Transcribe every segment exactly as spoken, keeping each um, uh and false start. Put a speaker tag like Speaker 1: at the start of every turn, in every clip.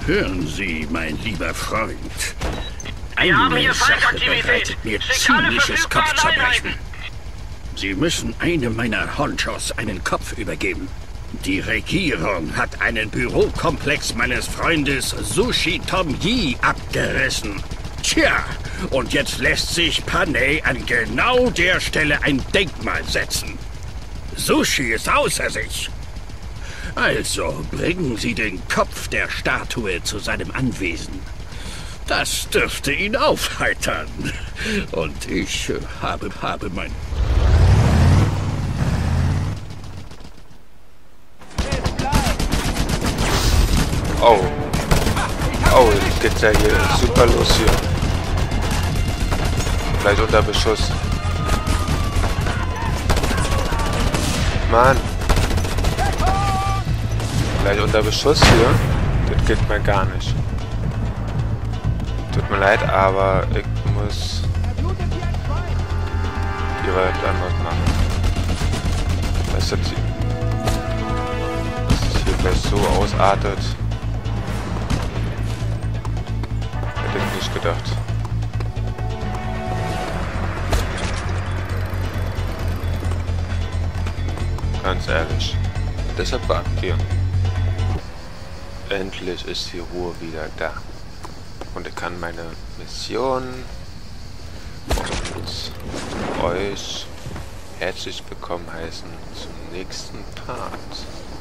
Speaker 1: Hören Sie, mein lieber Freund.
Speaker 2: Wir haben
Speaker 1: Eine
Speaker 2: hier
Speaker 1: Sache
Speaker 2: Feindaktivität.
Speaker 1: bereitet mir
Speaker 2: Signale
Speaker 1: ziemliches
Speaker 2: verfügbaren
Speaker 1: Kopfzerbrechen.
Speaker 2: Einheiten.
Speaker 1: Sie müssen einem meiner Honchos einen Kopf übergeben. Die Regierung hat einen Bürokomplex meines Freundes Sushi Tom Yi abgerissen. Tja, und jetzt lässt sich Panay an genau der Stelle ein Denkmal setzen. Sushi ist außer sich. Also bringen Sie den Kopf der Statue zu seinem Anwesen. Das dürfte ihn aufheitern. Und ich äh, habe, habe mein...
Speaker 3: Oh. Oh, jetzt geht's ja hier super los hier. Gleich unter Beschuss. Mann. Gleich unter Beschuss hier. Das geht mir gar nicht. Tut mir leid, aber ich muss hier was anderes machen. Dass das hier, dass das hier gleich so ausartet. Hätte ich nicht gedacht. Ganz ehrlich. Deshalb warten wir. Endlich ist die Ruhe wieder da. Und ich kann meine Mission und euch herzlich willkommen heißen zum nächsten Part.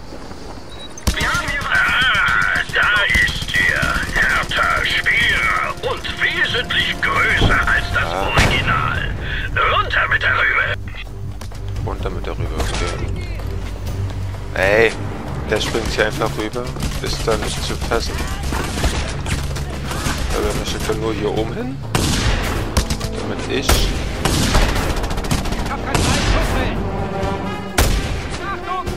Speaker 2: Ah, da ist er. Härter, schwerer und wesentlich größer als das
Speaker 3: Ah.
Speaker 2: Original. Runter mit der Rübe.
Speaker 3: Runter mit der Rübe, okay. Ey, der springt hier einfach rüber. Ist da nicht zu fassen. Aber wir schicken nur hier oben hin. Damit ich...
Speaker 4: Ich hab kein Schussfeld! Achtung!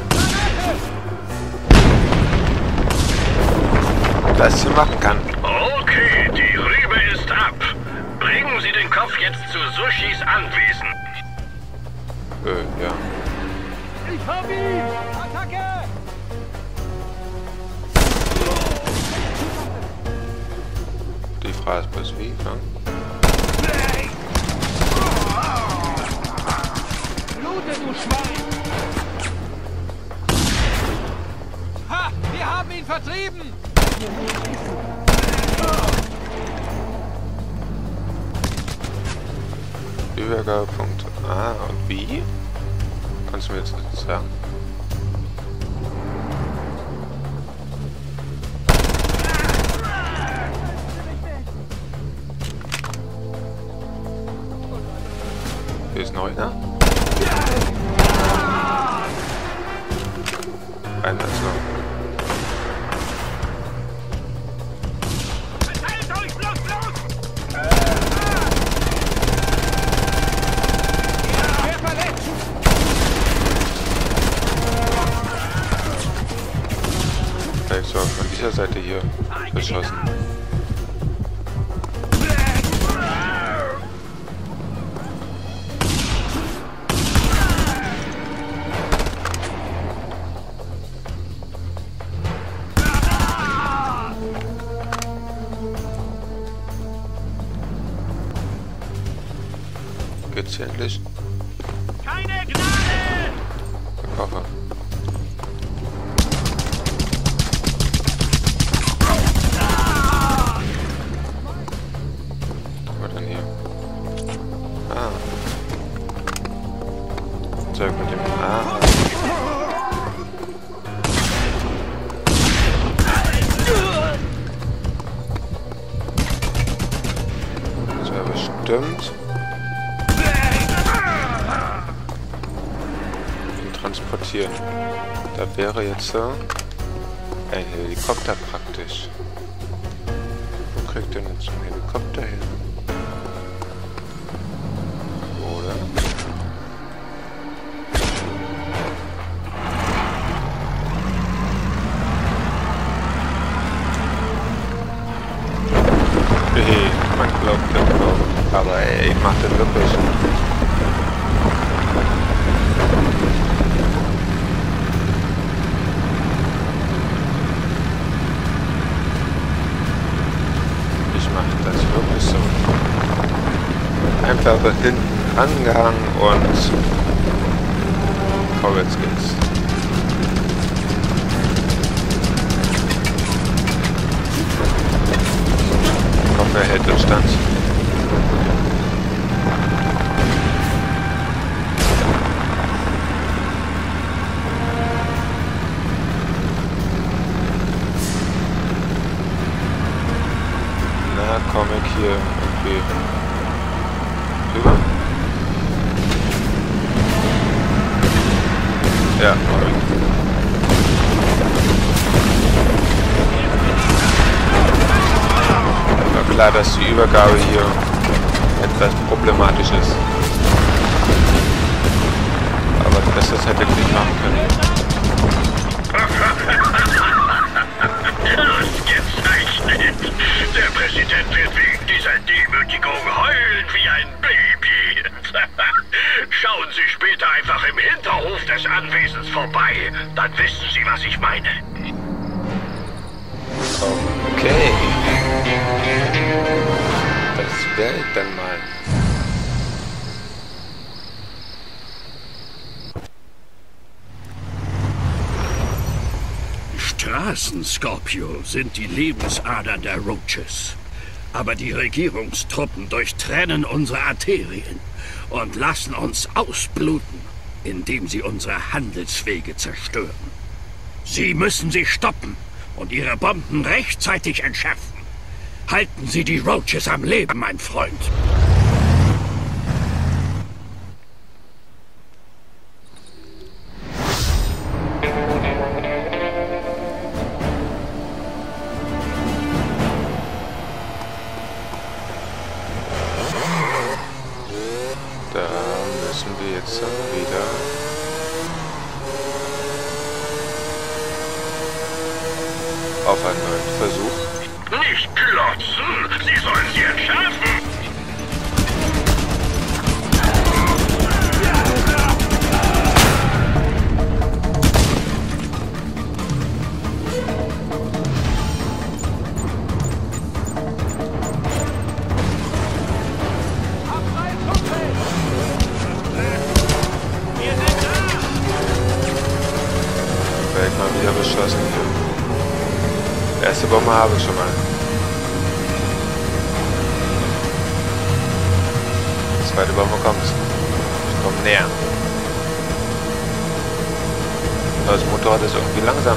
Speaker 4: Granate!
Speaker 3: das hier machen kann.
Speaker 2: Okay, die Rübe ist ab. Bringen Sie den Kopf jetzt zu Sushis Anwesen.
Speaker 3: Äh, ja.
Speaker 4: Ich hab ihn! Attacke!
Speaker 3: Die Frage ist bloß wie, ne?
Speaker 4: Blute, du Schwein! Ha! Wir haben ihn vertrieben!
Speaker 3: Übergabepunkt A und B. Kannst du mir jetzt sagen? Hier ist noch einer. Einer ist noch.
Speaker 4: Verteilt euch bloß los! Wer verletzt?
Speaker 3: Vielleicht so von dieser Seite hier beschossen. Geht's hier endlich?
Speaker 4: Keine Gnade!
Speaker 3: Der Koffer. Was war denn hier? Ah. Zeug mit dem... Ah. Das war bestimmt... transportieren. Da wäre jetzt so ein Helikopter praktisch. Wo kriegt denn jetzt ein Helikopter hin? Oder? Hey, man glaubt das noch. Aber ey, ich mach das wirklich. Sprengkörper hinten angehangen und vorwärts geht's. Ich hoffe, er hält den Stand. Na, komm ich hier irgendwie rüber? Ja, komm ich. War klar, dass die Übergabe hier etwas problematisch ist. Aber besser hätte ich nicht machen können.
Speaker 2: Ausgezeichnet! Der Präsident wird wegen dieser Demütigung heulen wie ein Baby. Schauen Sie später einfach im Hinterhof des Anwesens vorbei. Dann wissen Sie, was ich meine.
Speaker 3: Okay. Das wäre ich dann mal.
Speaker 1: Straßen, Scorpio, sind die Lebensader der Roaches. Aber die Regierungstruppen durchtrennen unsere Arterien und lassen uns ausbluten, indem sie unsere Handelswege zerstören. Sie müssen sie stoppen und ihre Bomben rechtzeitig entschärfen. Halten Sie die Roaches am Leben, mein Freund.
Speaker 3: Wieder. Auf einen neuen Versuch.
Speaker 2: Nicht klotzen! Sie sollen sie entschärfen!
Speaker 3: Mal wieder beschossen hier. Erste Bombe habe ich schon mal. Zweite Bombe kommt. Ich komme näher. Das Motorrad ist irgendwie langsam.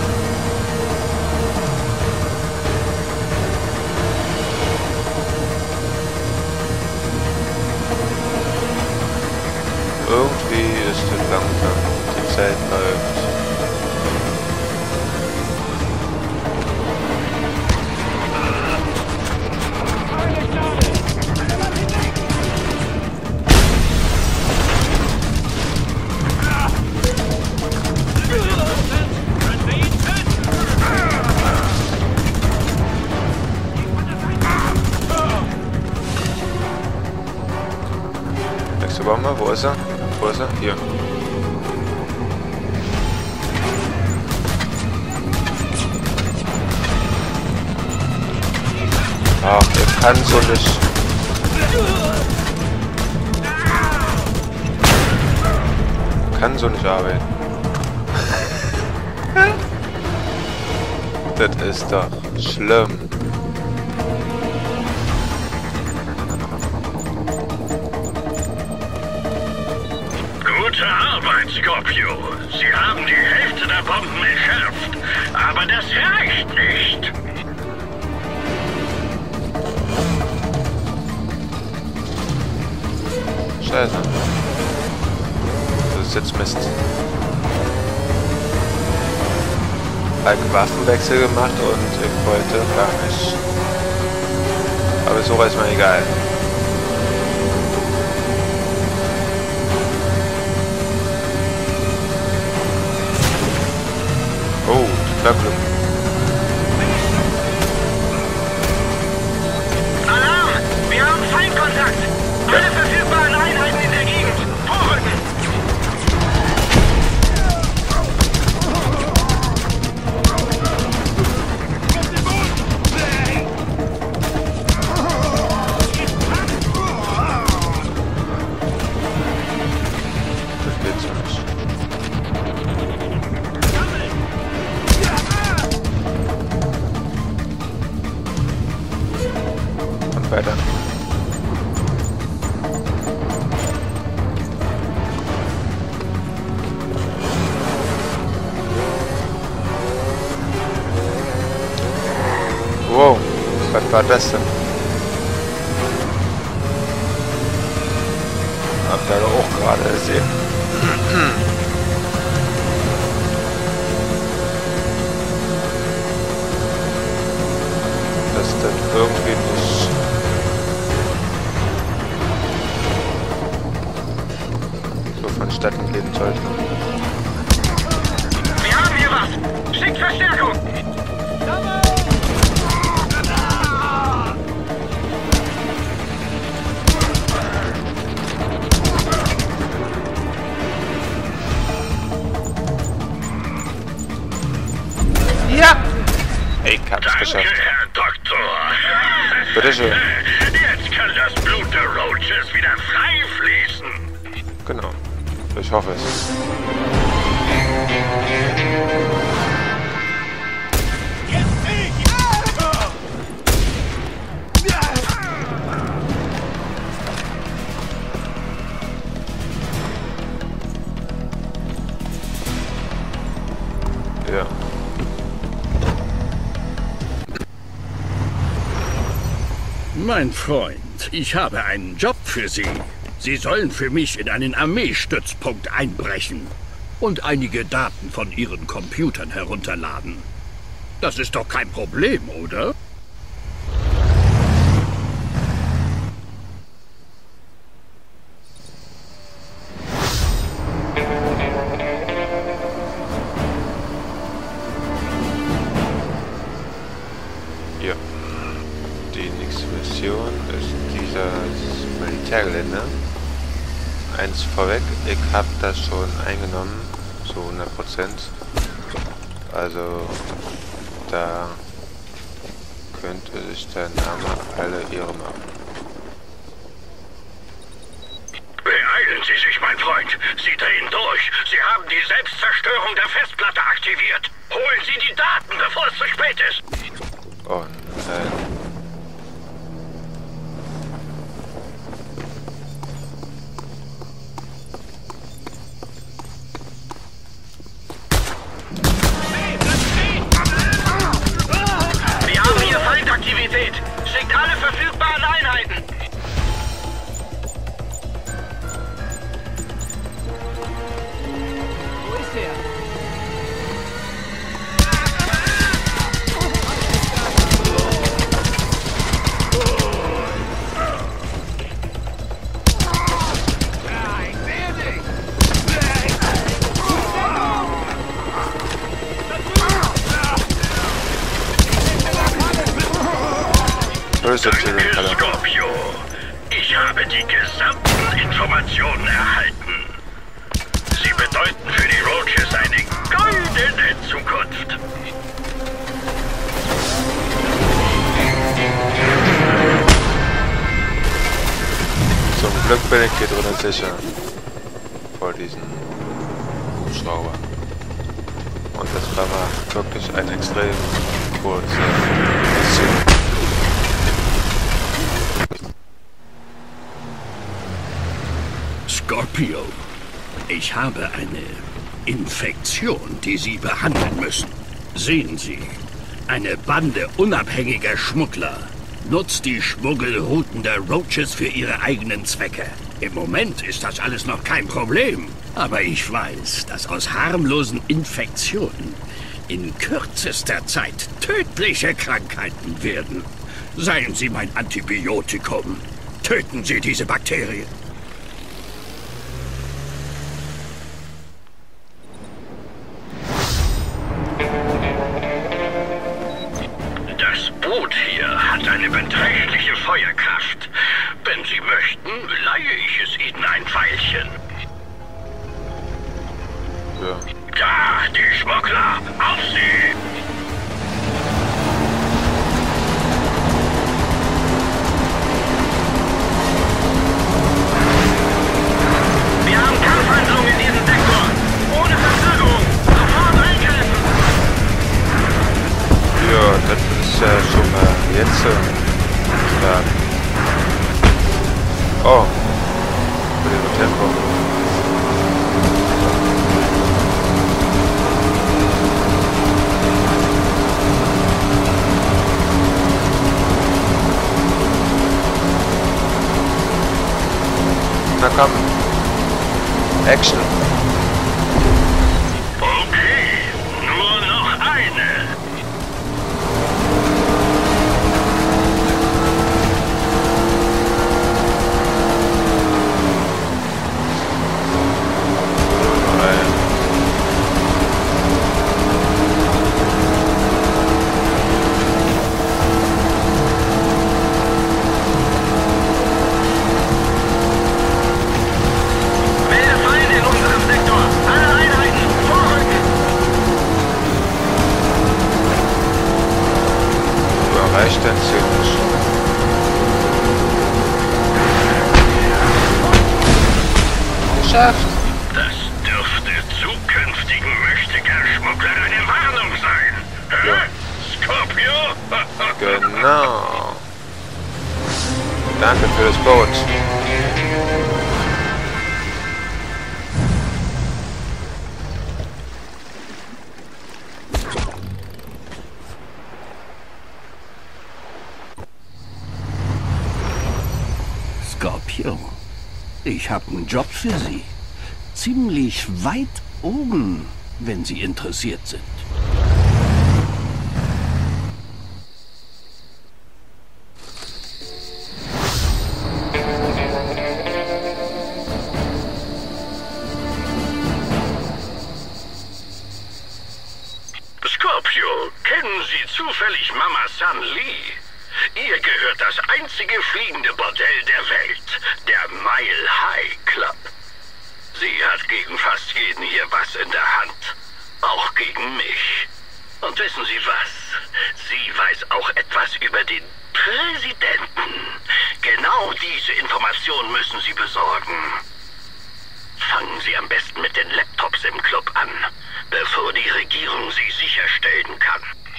Speaker 3: Irgendwie ist es langsam. Die Zeit läuft. Bombe, wo ist er? Wo ist er? Hier. Ach, er kann so nicht. Kann so nicht arbeiten. Das ist doch schlimm.
Speaker 2: Gute Arbeit, Scorpio. Sie haben die Hälfte der Bomben entschärft. Aber das reicht nicht.
Speaker 3: Scheiße. Das ist jetzt Mist. Ich habe Waffenwechsel gemacht und ich wollte gar nicht. Aber so ist mir egal. Oh, Glück.
Speaker 2: Alarm! Wir haben Feindkontakt! Alle verfügbaren Einheiten in der Gegend! Vorrücken!
Speaker 3: gerade Beste. Habt ihr auch gerade gesehen. Dass das irgendwie nicht... so vonstatten gehen sollte.
Speaker 2: Wir haben hier was! Schickt Verstärkung!
Speaker 3: Ja! Ich hab's
Speaker 2: Danke,
Speaker 3: geschafft.
Speaker 2: Herr Doktor.
Speaker 3: Bitteschön.
Speaker 2: Jetzt kann das Blut der Roaches wieder frei fließen.
Speaker 3: Genau. Ich hoffe es. Ja.
Speaker 1: Mein Freund, ich habe einen Job für Sie. Sie sollen für mich in einen Armeestützpunkt einbrechen und einige Daten von Ihren Computern herunterladen. Das ist doch kein Problem, oder?
Speaker 3: Ja. Die nächste Mission ist dieses Militärgelände. Eins vorweg, ich habe das schon eingenommen, zu hundert Prozent. Also da könnte sich der Name alle Ehre machen.
Speaker 2: Beeilen Sie sich, mein Freund. Sie drehen durch. Sie haben die Selbstzerstörung der Festplatte aktiviert. Holen Sie die Daten, bevor es zu spät ist.
Speaker 3: Oh nein.
Speaker 2: Wir haben hier Feindaktivität. Schickt alle verfügbaren Einheiten.
Speaker 4: Wo ist der? Ja, ich sehe dich.
Speaker 3: Böse
Speaker 2: Danke,
Speaker 3: Zwiebelfalle.
Speaker 2: Scorpio. Ich habe die gesamten Informationen erhalten. Sie bedeuten für die Roaches eine goldene Zukunft.
Speaker 3: Zum Glück bin ich hier drinnen sicher. Vor diesem Hubschrauber. Und das war mal wirklich ein extrem kurze Mission.
Speaker 1: Scorpio, ich habe eine Infektion, die Sie behandeln müssen. Sehen Sie, eine Bande unabhängiger Schmuggler nutzt die Schmuggelrouten der Roaches für ihre eigenen Zwecke. Im Moment ist das alles noch kein Problem. Aber ich weiß, dass aus harmlosen Infektionen in kürzester Zeit tödliche Krankheiten werden. Seien Sie mein Antibiotikum. Töten Sie diese Bakterien.
Speaker 2: Das Boot hier hat eine beträchtliche Feuerkraft. Wenn Sie möchten, leihe ich es Ihnen ein Weilchen.
Speaker 3: Ja.
Speaker 2: Da, die Schmuggler! Auf sie! Wir haben Kampfhandlungen in diesem Sektor. Ohne Verzögerung. Sofort eingreifen.
Speaker 3: Ja, das ist ja schon mal jetzt äh, stark. Oh. Für den Tempo. komm. Action.
Speaker 2: Okay, nur noch eine.
Speaker 3: Reicht dann ziemlich. Geschafft!
Speaker 2: Das dürfte zukünftigen Möchtegern-Schmugglern eine Warnung sein. Hä?
Speaker 3: Ja.
Speaker 2: Scorpio?
Speaker 3: Genau. Danke für das Boot.
Speaker 1: Scorpio, ich habe einen Job für Sie. Ziemlich weit oben, wenn Sie interessiert sind.
Speaker 2: Scorpio, kennen Sie zufällig Mama San Lee? Ihr gehört das einzige fliegende Bordell der Welt, der Mile High Club. Sie hat gegen fast jeden hier was in der Hand, auch gegen mich. Und wissen Sie was? Sie weiß auch etwas über den Präsidenten. Genau diese Information müssen Sie besorgen. Fangen Sie am besten mit den Laptops im Club an, bevor die Regierung sie sicherstellen kann.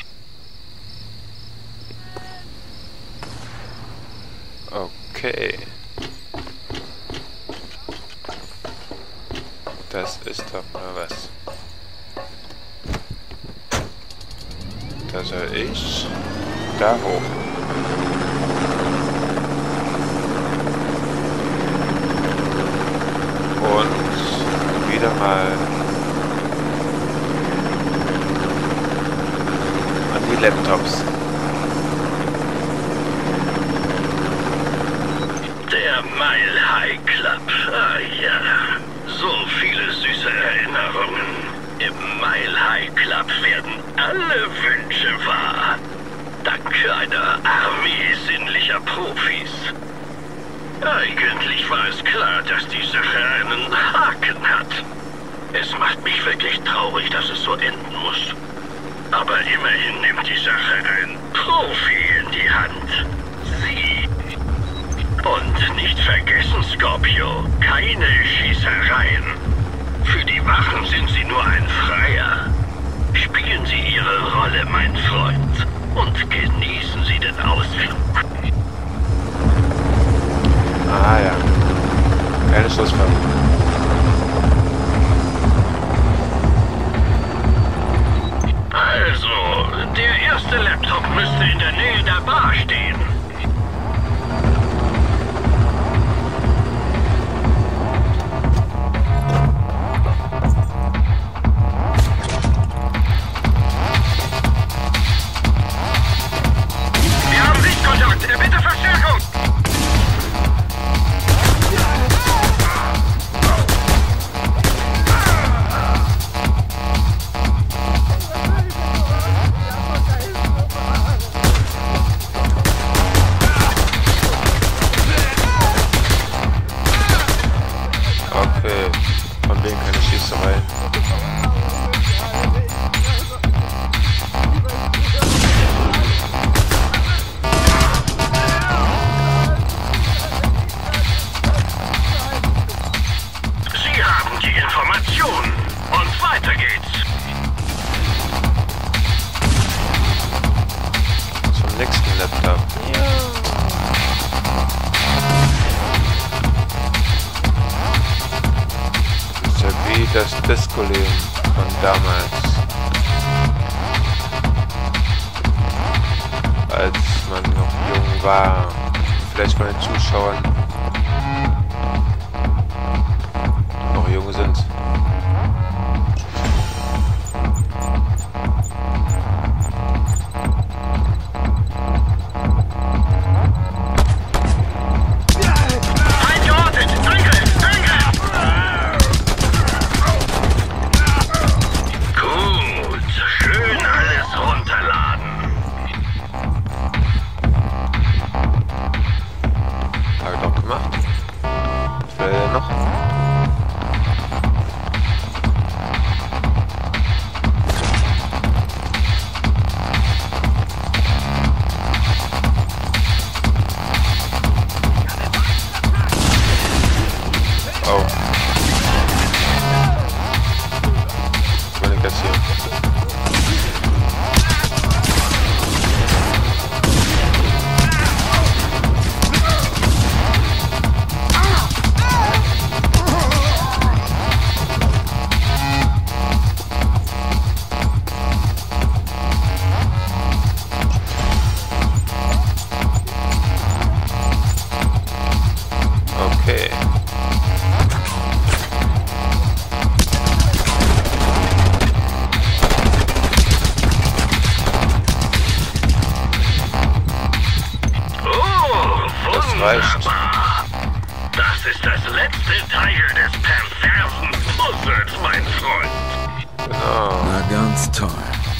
Speaker 3: Okay. Das ist doch mal was. Da soll ich da hoch. Und wieder mal an die Laptops.
Speaker 2: Der Mile High Club. Ah ja, so viele süße Erinnerungen. Im Mile High Club werden alle Wünsche wahr. Dank einer Armee sinnlicher Profis. Eigentlich war es klar, dass die Sache einen Haken hat. Es macht mich wirklich traurig, dass es so enden muss. Aber immerhin nimmt die Sache ein Profi in die Hand. Sie. Und nicht vergessen, Scorpio, keine Schießereien. Für die Wachen sind Sie nur ein Freier. Spielen Sie Ihre Rolle, mein Freund, und genießen Sie den Ausflug.
Speaker 3: Ah ja. Keine Schusswaffe.
Speaker 2: Also, der erste Laptop müsste in der Nähe der Bar stehen. Wir haben Sichtkontakt. Bitte Verstärkung.
Speaker 3: Okay. Von wegen keine Schießerei.
Speaker 2: Sie haben die Informationen. Und weiter geht's.
Speaker 3: Zum nächsten Laptop. Das ist ja wie das Disco-Leben von damals. Als man noch jung war. Vielleicht von den Zuschauern reicht.
Speaker 2: Das ist das letzte Teil des perversen Puzzles, mein Freund.
Speaker 3: Genau.
Speaker 5: Na ganz toll.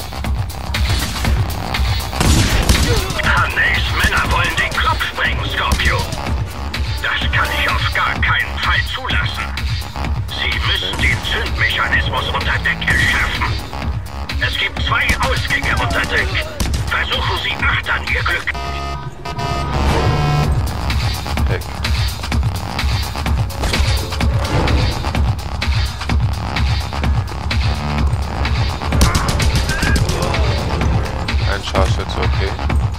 Speaker 2: Hannes Männer wollen den Club sprengen, Scorpio. Das kann ich auf gar keinen Fall zulassen. Sie müssen den Zündmechanismus unter Deck erschaffen. Es gibt zwei Ausgänge unter Deck. Versuchen Sie acht an Ihr Glück.
Speaker 3: Heck. Ein Scharfschütze, okay.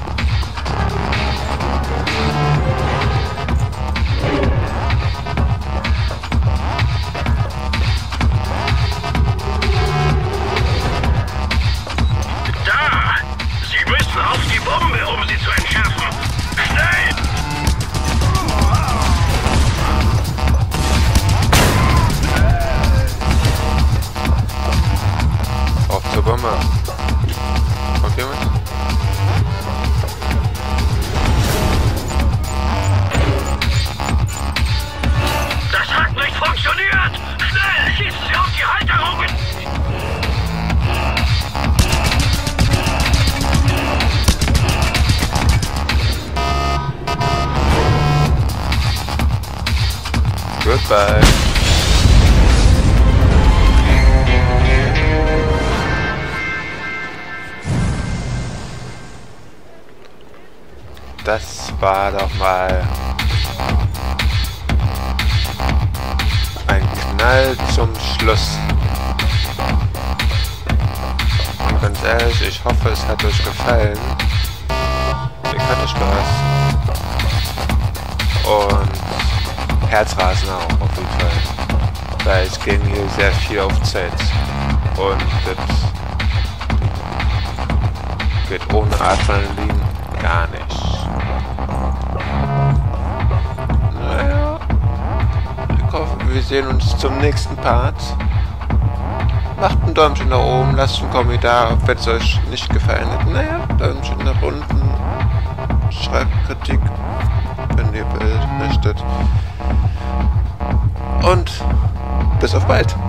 Speaker 2: Da! Sie müssen auf die Bombe, um sie zu entschärfen. Schnell!
Speaker 3: Auf zur Bombe. Kommt jemand?
Speaker 2: Das hat nicht funktioniert! Schnell! Schießen Sie auf die Halterungen!
Speaker 3: Goodbye. Das war doch mal ein Knall zum Schluss. Und ganz ehrlich, ich hoffe, es hat euch gefallen. Ich hatte Spaß. Und Herzrasen auch, auf jeden Fall. Weil es ging hier sehr viel auf Zeit. Und das geht ohne Adrenalin gar nicht. Naja, ich hoffe, wir sehen uns zum nächsten Part. Macht ein Däumchen nach oben, lasst einen Kommentar, wenn es euch nicht gefallen hat. Naja, Däumchen nach unten, schreibt Kritik, wenn ihr möchtet. Und bis auf bald.